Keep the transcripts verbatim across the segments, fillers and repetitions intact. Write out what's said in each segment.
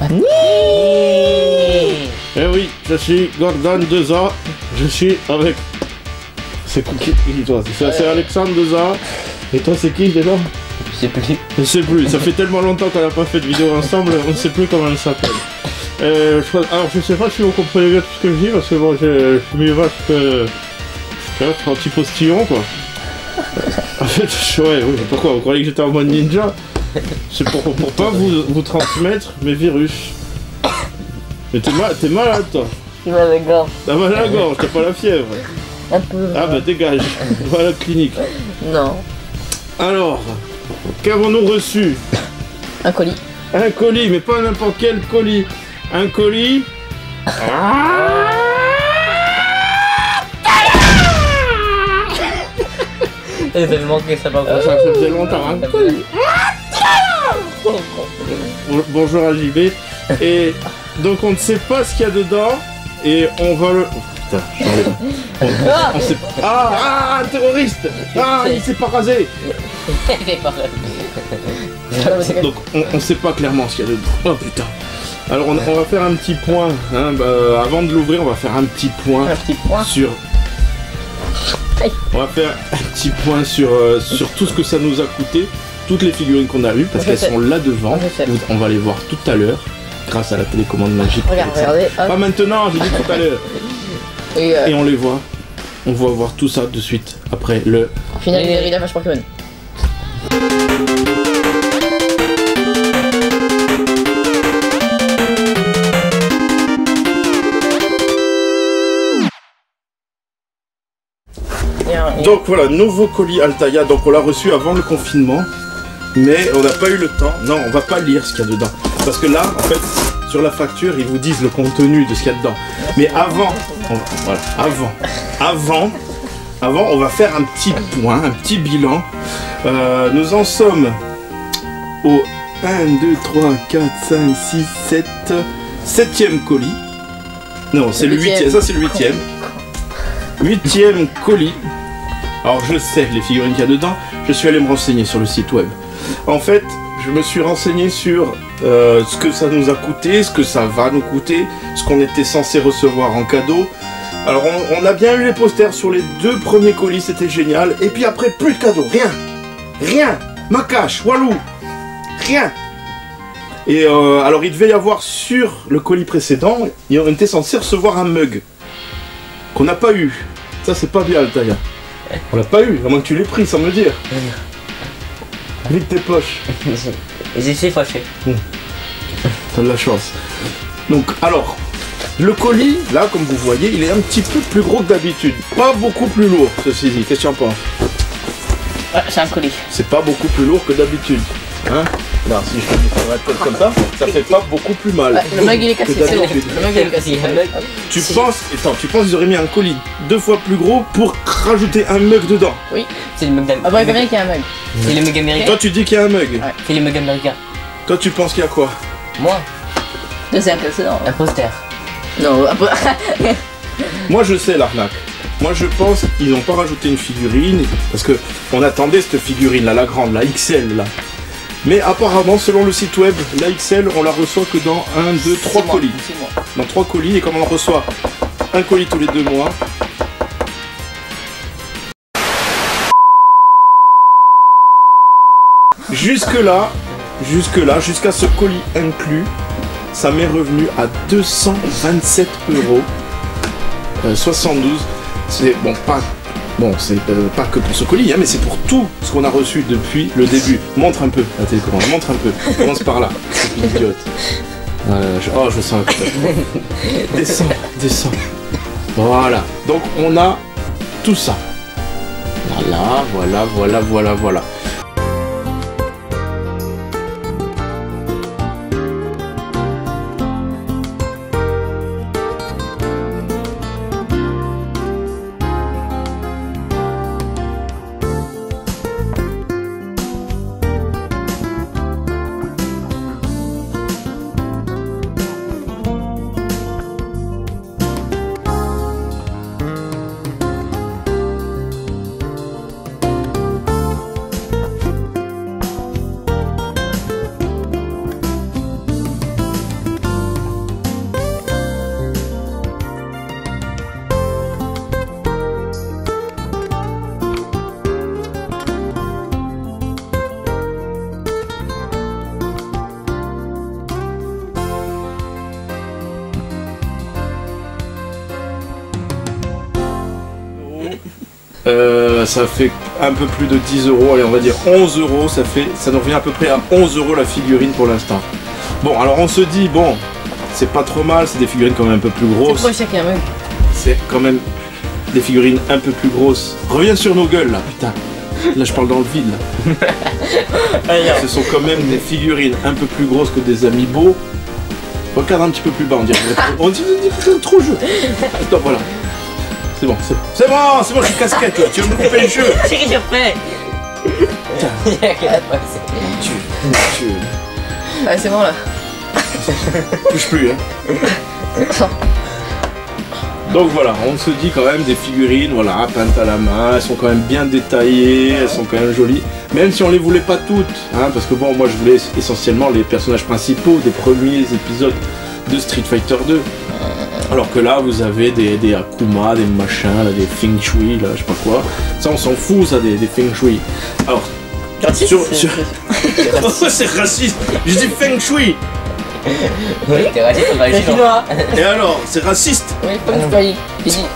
Eh oui, je suis Gordon, deux ans. Je suis avec... C'est qui toi? C'est Alexandre, deux ans. Et toi, c'est qui déjà? Je sais plus. Je sais plus, ça fait tellement longtemps qu'on n'a pas fait de vidéo ensemble, on ne sait plus comment elle s'appelle. Euh, je, alors je sais pas si vous comprenez bien tout ce que je dis, parce que bon, je suis mieux vache que... Je suis un petit postillon, quoi. En fait, je, ouais, oui, pourquoi? Vous croyez que j'étais en mode ninja? C'est pour, pour pas vous, vous transmettre mes virus. Mais t'es mal, t'es malade, toi. Tu vas à la gorge. T'as mal à la gorge, t'as pas la fièvre. Un peu. Ah bah dégage, va à la clinique. Non. Alors, qu'avons-nous reçu? Un colis. Un colis, mais pas n'importe quel colis. Un colis. Et ça me manquait ça par Ça, ça faisait longtemps. Un colis. Bonjour à J B. Et donc on ne sait pas ce qu'il y a dedans. Et on va le... Oh, putain, j'enlève. On, on sait pas... Ah, ah, un terroriste. Ah, il s'est pas rasé. Donc on ne sait pas clairement ce qu'il y a dedans. Oh putain. Alors on, on va faire un petit point. Hein, bah, avant de l'ouvrir, on va faire un petit point, Un petit point. sur... On va faire un petit point sur, euh, sur tout ce que ça nous a coûté. Toutes les figurines qu'on a eues, parce qu'elles sont là devant. On va les voir tout à l'heure. Grâce à la télécommande magique. Regarde, regardez. Hop. Pas maintenant, j'ai dit tout à l'heure. Et, euh, Et on les voit. On va voir tout ça de suite après le... Final de la vache Pokémon. Donc voilà, nouveau colis Altaïa. Donc on l'a reçu avant le confinement. Mais on n'a pas eu le temps. Non, on va pas lire ce qu'il y a dedans. Parce que là, en fait, sur la facture, ils vous disent le contenu de ce qu'il y a dedans. Mais avant, on, voilà, avant, avant, avant, on va faire un petit point, un petit bilan. Euh, nous en sommes au un, deux, trois, quatre, cinq, six, sept, septième colis. Non, c'est le huitième, ça c'est le huitième. Huitième colis. Alors je sais les figurines qu'il y a dedans, je suis allé me renseigner sur le site web. En fait, je me suis renseigné sur euh, ce que ça nous a coûté, ce que ça va nous coûter, ce qu'on était censé recevoir en cadeau. Alors on, on a bien eu les posters sur les deux premiers colis, c'était génial. Et puis après, plus de cadeaux, rien. Rien. Macache, Walou. Rien. Et euh, alors il devait y avoir sur le colis précédent, on était censé recevoir un mug. Qu'on n'a pas eu. Ça c'est pas bien Altaïa. On l'a pas eu, à moins que tu l'aies pris sans me dire. Vite tes poches. J'ai suis fâché. Mmh. T'as de la chance. Donc, alors, le colis, là, comme vous voyez, il est un petit peu plus gros que d'habitude. Pas beaucoup plus lourd, ceci dit. Qu'est-ce que tu en penses? Ouais, c'est un colis. C'est pas beaucoup plus lourd que d'habitude. Hein? Non, si je te dis sur la tête comme ça, ça fait pas beaucoup plus mal. Ouais, le mug il est cassé, c'est bon. d'habitude. Le mug il est cassé. Tu penses, attends, tu penses qu'ils auraient mis un colis deux fois plus gros pour rajouter un mug dedans? Oui. C'est le mug Ah bah, il qu'il y a un mug. C'est le mug américain. Toi, tu dis qu'il y a un mug. Ouais. C'est le mug américain. Toi, tu penses qu'il y a quoi? Moi, C'est un précédent. un poster. Non, un peu. Moi, je sais l'arnaque. Moi, je pense qu'ils n'ont pas rajouté une figurine parce que on attendait cette figurine là, la grande, la X L là. Mais apparemment, selon le site web, la X L, on la reçoit que dans un, deux, trois colis. Dans trois colis, et comme on en reçoit un colis tous les deux mois. Jusque là, jusque là, jusqu'à ce colis inclus, ça m'est revenu à deux cent vingt-sept euros soixante-douze. C'est bon, pas bon, c'est euh, pas que pour ce colis, hein, mais c'est pour tout ce qu'on a reçu depuis le début. Montre un peu la télécommande, montre un peu. Commence par là, idiote. Euh, je, oh, je sens un peu. Descends, descends. Voilà. Donc on a tout ça. Voilà, voilà, voilà, voilà, voilà. Euh, ça fait un peu plus de dix euros, allez on va dire onze euros, ça fait, ça nous revient à peu près à onze euros la figurine pour l'instant. Bon alors on se dit, bon, c'est pas trop mal, c'est des figurines quand même un peu plus C'est grosses. pour chacun un mug. C'est quand même des figurines un peu plus grosses. Reviens sur nos gueules là, putain. Là je parle dans le vide là. Ce sont quand même des figurines un peu plus grosses que des amiibo. Regarde un petit peu plus bas, on dirait. On dirait c'est trop jeu. Attends, voilà. C'est bon, c'est bon. C'est bon, c'est bon, je suis casquette là. Tu veux me couper le jeu? Chérie, je refais. Tu, tu, Ah, c'est bon là. touche plus, hein. Donc voilà, on se dit quand même des figurines, voilà, peintes à la main, elles sont quand même bien détaillées, elles sont quand même jolies. Même si on les voulait pas toutes, hein, parce que bon, moi je voulais essentiellement les personnages principaux des premiers épisodes de Street Fighter deux. Alors que là, vous avez des, des Akuma, des machins, là, des Feng Shui, là, je sais pas quoi. Ça, on s'en fout, ça, des, des Feng Shui. Alors, Raciste, sur... c'est- sur... Pourquoi c'est raciste? Je dis Feng Shui. Oui, t'es raciste, on va aller C'est chez nous. chinois. Et alors, c'est raciste? Oui, pas que je paye. Il dit.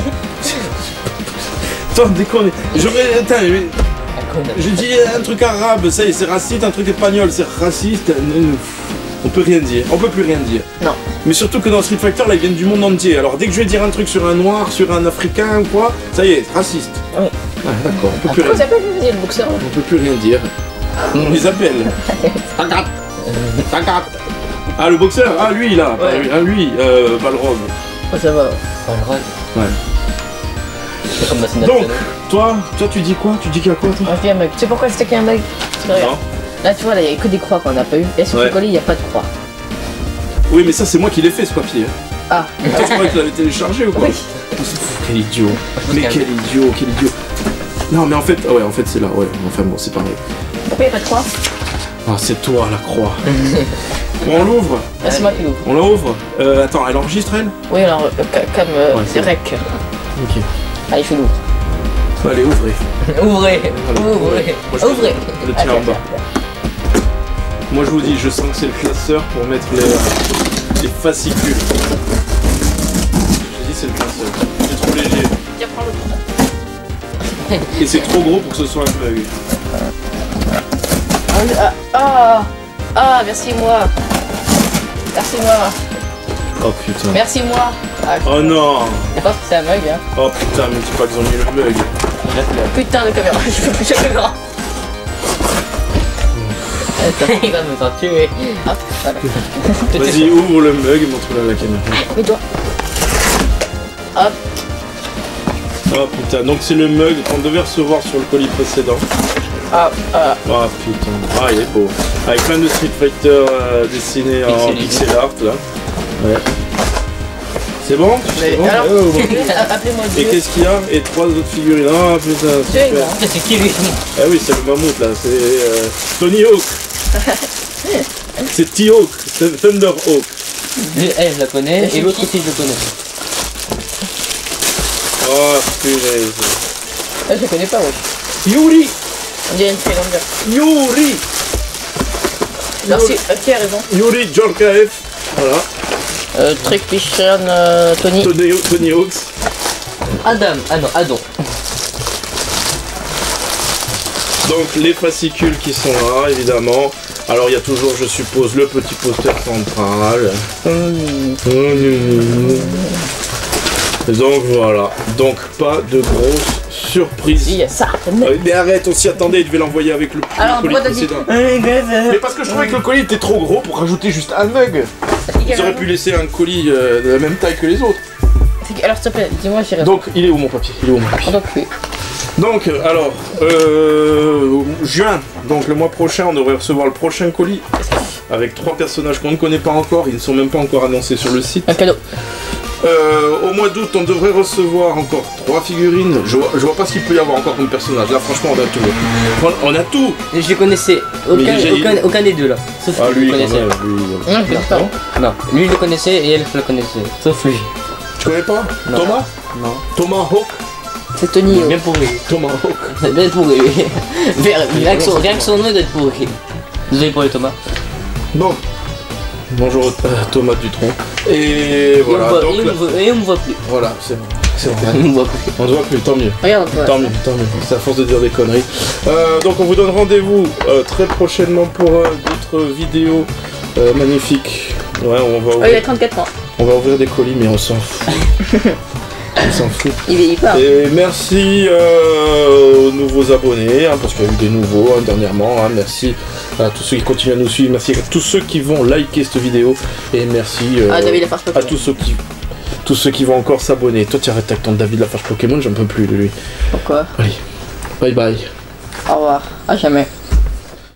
Attends, déconne. J'aurais... Attends, mais- Ah, con. je dis un truc arabe, ça y est, c'est raciste, un truc espagnol, c'est raciste. On peut rien dire, on peut plus rien dire. Non. Mais surtout que dans Street Fighter, là, ils viennent du monde entier. Alors dès que je vais dire un truc sur un noir, sur un africain ou quoi, ça y est, raciste. Oui. Ah, d'accord, on peut plus Comment rien, ça s'appelle le boxeur? on peut plus rien dire. On les appelle. Tagat. Tagat. Ah, le boxeur, ah lui là, Ouais. ah lui, euh, Balrog. Oh, ça va. Pas le rôle. Ouais. C'est comme dans Donc, toi, toi tu dis quoi? Tu dis qu'il y a quoi toi? On fait un mug. Tu sais pourquoi c'était qu'un mug? Parce que regarde. Non. Là, tu vois, là, il n'y a que des croix qu'on n'a pas eu. Et sur Ouais. le colis, il n'y a pas de croix. Oui, mais ça c'est moi qui l'ai fait ce papier. Ah. Toi, tu croyais que tu l'avais téléchargé ou quoi? Oui. Oh, c'est fou, quel idiot. pense Mais qu'il y a quel idiot, quel idiot. Non, mais en fait, ouais, en fait c'est là, ouais. Enfin bon, c'est pareil. Pourquoi il n'y a pas de croix? Ah, c'est toi la croix. Bon, on l'ouvre. Ah, c'est moi qui l'ouvre. On l'ouvre. Euh, attends, elle enregistre elle? Oui, alors, euh, ca- comme euh, Ouais, c'est rec. Ok. Allez, je l'ouvre. Allez, ouvrez. Ouvrez, ouvrez, Moi, je ouvrez. Le tien en bas. Moi je vous dis, je sens que c'est le classeur pour mettre les, les fascicules. Je dis c'est le classeur. C'est trop léger. Tiens, prends le. Et c'est trop gros pour que ce soit un mug. Ah, ah, ah, merci moi. Merci moi. Oh putain. Merci moi. Ah, je- Oh non. je pense que c'est un mug, hein. Oh putain, mais dis pas qu'ils ont mis le mug. Putain de caméra, je peux plus jamais grand. Il va me faire tuer. Hop, voilà. Vas-y, ouvre le mug et montre-le à la caméra. Mais toi. Hop. Oh putain, donc c'est le mug qu'on devait recevoir sur le colis précédent. Ah, ah. Oh putain, ah il est beau. Avec plein de Street Fighter euh, dessinés en Pixelisé. pixel art là. Ouais. C'est bon? C'est Mais bon. alors, Ouais, ouais, ouais. appelez-moi Et Dieu. qu'est-ce qu'il y a? Et trois autres figurines. Ah putain, Dieu, super. non. C'est qui lui? Ah oui, c'est le mammouth là, c'est euh, Tony Hawk. C'est T-Hawk, c'est Thunder Hawk. Elle, je la connais, et l'autre aussi, je le connais. Oh punaise. Ah, je connais pas, ouais. Yuri! On dirait une très longueur. Yuri! Merci, euh, qui a raison. Yuri Djorkaeff. Voilà, Euh, Trick Pichon, euh, Tony. Tony, Tony Hawks. Adam, ah non, Adon. Donc les fascicules qui sont là, évidemment. Alors il y a toujours, je suppose, le petit poster central. Donc voilà. Donc pas de grosses surprises. Il y a ça. Euh, Mais arrête, on s'y attendait, il devait l'envoyer avec le, le Alors, colis pourquoi t'as dit- précédent. Mais parce que je trouvais que le colis était trop gros pour rajouter juste un mug. Ils auraient pu laisser un colis euh, de la même taille que les autres. Alors, s'il te plaît, dis-moi, j'ai raison. Donc il est où mon papier? Il est où mon papier? On doit couper. Donc, alors, euh, juin, donc le mois prochain, on devrait recevoir le prochain colis avec trois personnages qu'on ne connaît pas encore, ils ne sont même pas encore annoncés sur le site. Un cadeau. Euh, au mois d'août, on devrait recevoir encore trois figurines. Je vois, je vois pas ce qu'il peut y avoir encore comme personnage. Là, franchement, on a tout. On, on a tout. Je les connaissais, aucun, Mais j'ai- aucun, aucun des deux là. Sauf Ah, lui, lui, je quand le connaissais. même, lui, euh, Non, je connais pas. Non, lui je le connaissais et elle je le connaissais. Sauf lui. Tu connais pas Non. Thomas Non. Thomas Hawk C'est Tony. Bien pourri. Thomas Hawk. Bien pourri. Rien que son, rien que son nom doit être pourri. Désolé pour les Thomas. Bon. Bonjour euh, Thomas Dutronc. Et Et voilà, on voit- donc et on là- voit- et on me voit plus. voilà, c'est bon. excellent. On voit plus. On se voit plus, tant mieux. Regarde, ouais. Tant mieux, tant mieux. C'est à force de dire des conneries. Euh, donc on vous donne rendez-vous euh, très prochainement pour euh, d'autres vidéos euh, magnifiques. Ouais, on va Oh, ouvrir, il a trente-quatre ans. on va ouvrir des colis, mais on s'en fout. On s'en fout. Il est hyper. Et merci euh, aux nouveaux abonnés, hein, parce qu'il y a eu des nouveaux hein, dernièrement. Hein, merci à tous ceux qui continuent à nous suivre. Merci à tous ceux qui vont liker cette vidéo. Et merci euh, Ah, David Lafarge à Pokémon. tous ceux qui... Tous ceux qui vont encore s'abonner. Toi, tu arrêtes avec ton David Lafarge Pokémon, j'en peux plus de lui. Pourquoi? Allez, bye bye. Au revoir. À jamais.